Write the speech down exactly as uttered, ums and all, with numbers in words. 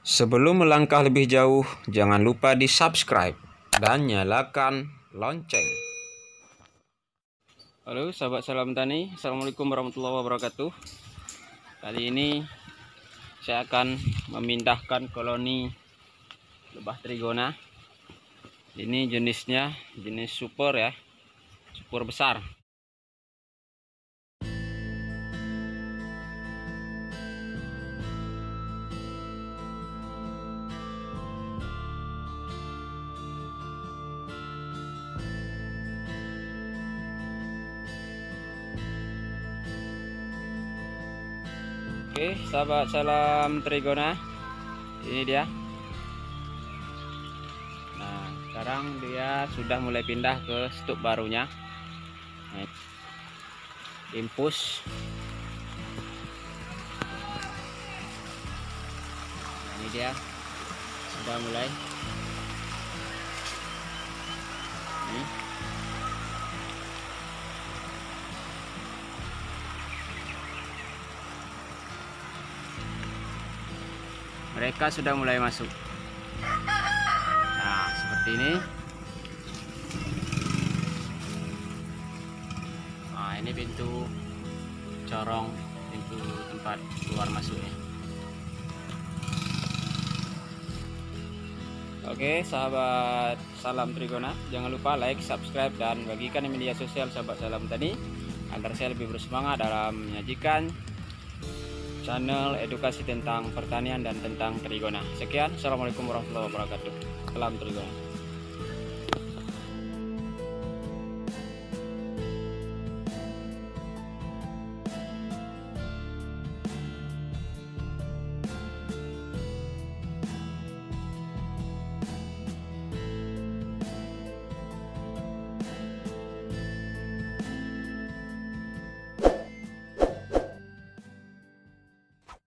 Sebelum melangkah lebih jauh, jangan lupa di subscribe dan nyalakan lonceng. Halo sahabat Salam Tani, Assalamualaikum warahmatullahi wabarakatuh. Kali ini saya akan memindahkan koloni lebah trigona. Ini jenisnya jenis super ya, super besar. Oke, sahabat Salam Trigona, ini dia. Nah, sekarang dia sudah mulai pindah ke stuk barunya. Nah, impus. Nah, ini dia sudah mulai. Ini. Mereka sudah mulai masuk. Nah, seperti ini. Nah, ini pintu corong, pintu tempat keluar masuknya. Oke, sahabat Salam Trigona, jangan lupa like, subscribe, dan bagikan di media sosial sahabat Salam Tani agar saya lebih bersemangat dalam menyajikan channel edukasi tentang pertanian dan tentang trigona. Sekian, assalamualaikum warahmatullahi wabarakatuh. Salam Trigona.